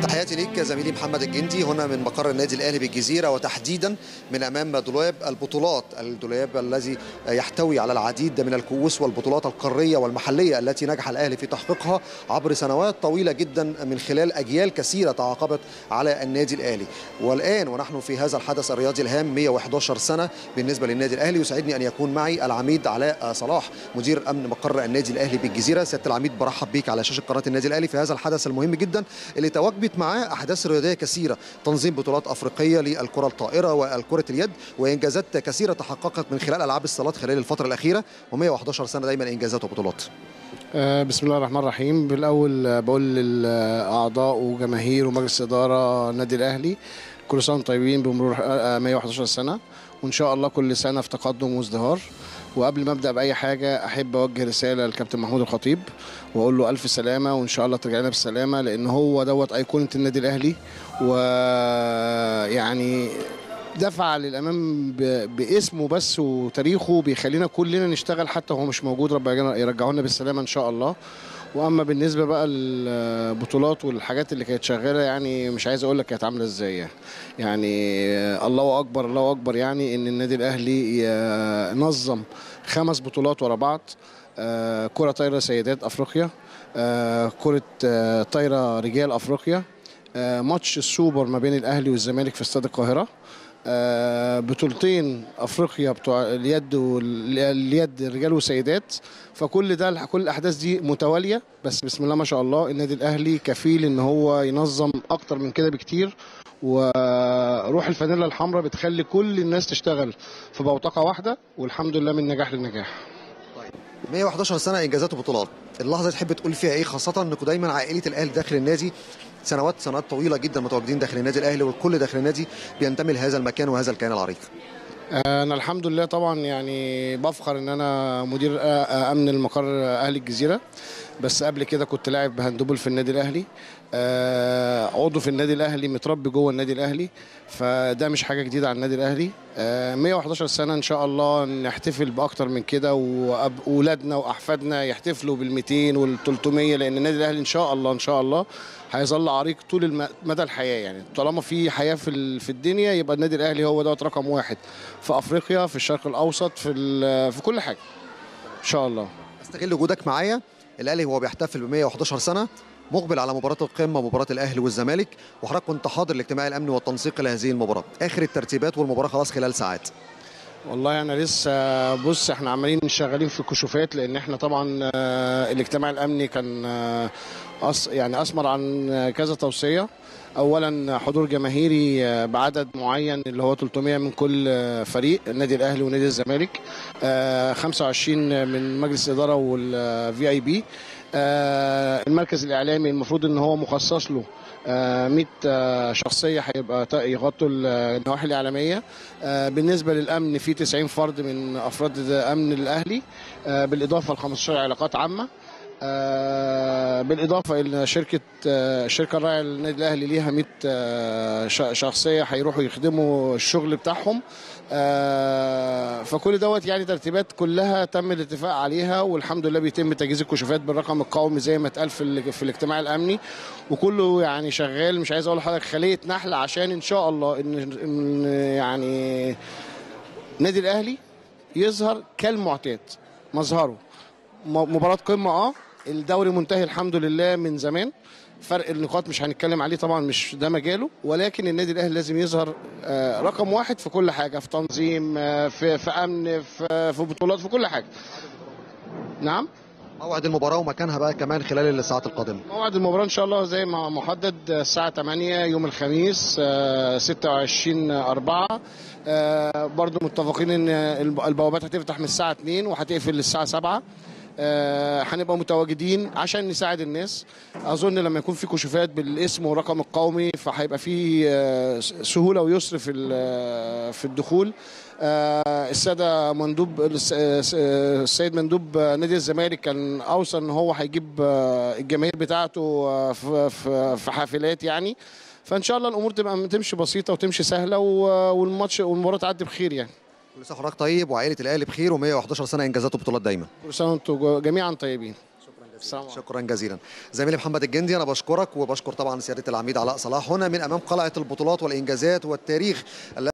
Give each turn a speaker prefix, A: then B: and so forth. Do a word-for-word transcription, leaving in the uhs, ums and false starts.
A: تحياتي ليك زميلي محمد الجندي هنا من مقر النادي الاهلي بالجزيره، وتحديدا من امام دولاب البطولات، الدولاب الذي يحتوي على العديد من الكؤوس والبطولات القاريه والمحليه التي نجح الاهلي في تحقيقها عبر سنوات طويله جدا من خلال اجيال كثيره تعاقبت على النادي الاهلي. والان ونحن في هذا الحدث الرياضي الهام مئة وأحد عشر سنه بالنسبه للنادي الاهلي، يسعدني ان يكون معي العميد علاء صلاح مدير امن مقر النادي الاهلي بالجزيره. سياده العميد برحب بيك على شاشه قناه النادي الاهلي في هذا الحدث المهم جدا اللي تواجبت معاه احداث رياضيه كثيره، تنظيم بطولات افريقيه للكره الطائره والكره اليد، وانجازات كثيره تحققت من خلال العاب الصالات خلال الفتره الاخيره، ومئة وأحد عشر سنه دايما انجازات وبطولات.
B: بسم الله الرحمن الرحيم. بالاول بقول للاعضاء وجماهير ومجلس اداره النادي الاهلي كل سنه وانتم طيبين بمرور مئة وأحد عشر سنه، وان شاء الله كل سنه في تقدم وازدهار. وقبل ما ابدا باي حاجه احب اوجه رساله للكابتن محمود الخطيب واقول له الف سلامه، وان شاء الله ترجع لنا بالسلامه، لان هو دوت ايقونه النادي الاهلي، ويعني دفع للامام باسمه بس وتاريخه بيخلينا كلنا نشتغل حتى وهو مش موجود. ربنا يرجعه لنا بالسلامه ان شاء الله. واما بالنسبه بقى للبطولات والحاجات اللي كانت شغاله، يعني مش عايز اقول لك كانت عامله ازاي. يعني الله اكبر الله اكبر، يعني ان النادي الاهلي نظم خمس بطولات ورا بعض: كره طايره سيدات افريقيا، كره طايره رجال افريقيا، ماتش السوبر ما بين الاهلي والزمالك في استاد القاهره، بطولتين افريقيا بتوع اليد واليد الرجال والسيدات. فكل ده كل الاحداث دي متواليه، بس بسم الله ما شاء الله النادي الاهلي كفيل ان هو ينظم اكتر من كده بكتير. وروح الفانيلا الحمراء بتخلي كل الناس تشتغل في بوتقه واحده، والحمد لله من نجاح لنجاح.
A: مئة وأحد عشر سنه انجازات وبطولات، اللحظه تحب تقول فيها ايه، خاصه انكم دايما عائله الاهلي داخل النادي سنوات سنوات طويله جدا متواجدين داخل النادي الاهلي، والكل داخل النادي بينتمي لهذا المكان وهذا الكيان العريق.
B: انا الحمد لله طبعا يعني بفخر ان انا مدير امن المقر اهلي الجزيره، بس قبل كده كنت لاعب هاندبول في النادي الاهلي، عضو في النادي الاهلي، متربي جوه النادي الاهلي، فده مش حاجه جديده على النادي الاهلي. مئة وأحد عشر سنه ان شاء الله نحتفل باكتر من كده، واولادنا واحفادنا يحتفلوا بالمئتين والتلتمية، لان النادي الاهلي ان شاء الله ان شاء الله هيظل عريق طول مدى الحياه. يعني طالما في حياه في في الدنيا يبقى النادي الاهلي هو دوت رقم واحد في افريقيا، في الشرق الاوسط، في في كل حاجه ان شاء الله.
A: استغل وجودك معايا. الاهلي هو بيحتفل ب مئة وأحد عشر سنه، مقبل على مباراه القمه مباراه الاهلي والزمالك، وحضرتك كنت حاضر لاجتماع الامن والتنسيق لهذه المباراه. اخر الترتيبات والمباراه خلاص خلال ساعات.
B: والله انا لسه بص احنا عمالين شغالين في كشوفات، لان احنا طبعا الاجتماع الامني كان أص يعني اسمر عن كذا توصيه. اولا حضور جماهيري بعدد معين اللي هو تلتمية من كل فريق، النادي الاهلي ونادي الزمالك، خمسة وعشرين من مجلس الاداره والفي اي بي. المركز الاعلامي المفروض ان هو مخصص له مئة شخصيه هيبقى يغطوا النواحي الاعلاميه. بالنسبه للامن في تسعين فرد من افراد امن الاهلي، بالاضافه ل خمستاشر علاقات عامه، بالاضافه الى شركه الشركه الراعيه للنادي الاهلي ليها مئة شخصيه هيروحوا يخدموا الشغل بتاعهم. فكل دوت يعني ترتيبات كلها تم الاتفاق عليها، والحمد لله بيتم تجهيز الكشوفات بالرقم القومي زي ما اتقال في في الاجتماع الامني، وكله يعني شغال. مش عايز اقول لحضرتك خليه نحل، عشان ان شاء الله ان يعني النادي الاهلي يظهر كالمعتاد مظهره. مباراه قمه، اه الدوري منتهي الحمد لله من زمان، فرق النقاط مش هنتكلم عليه طبعا، مش ده مجاله، ولكن النادي الاهلي لازم يظهر رقم واحد في كل حاجه، في تنظيم، في في امن، في في بطولات، في كل حاجه. نعم.
A: موعد المباراه ومكانها بقى كمان خلال الساعات القادمه.
B: موعد المباراه ان شاء الله زي ما محدد الساعه تمانية يوم الخميس ستة وعشرين أربعة. برضو متفقين ان البوابات هتفتح من الساعه اتنين وهتقفل الساعه سبعة. هنبقى متواجدين عشان نساعد الناس. اظن لما يكون في كشوفات بالاسم والرقم القومي فهيبقى في سهوله ويسر في في الدخول. الساده مندوب السيد مندوب نادي الزمالك كان اوصى ان هو هيجيب الجماهير بتاعته في حافلات يعني، فان شاء الله الامور تبقى تمشي بسيطه وتمشي سهله، والماتش والمباراه تعدي بخير يعني.
A: كل سنه وحضرتك طيب وعائله الاهلي بخير، ومئة وأحد عشر سنه انجازات وبطولات دايما.
B: كل سنه وانتم جميعا طيبين.
A: شكرا جزيلا.
B: السلام عليكم.
A: شكرا جزيلا زميلي محمد الجندي، انا بشكرك وبشكر طبعا سياده العميد علاء صلاح هنا من امام قلعه البطولات والانجازات والتاريخ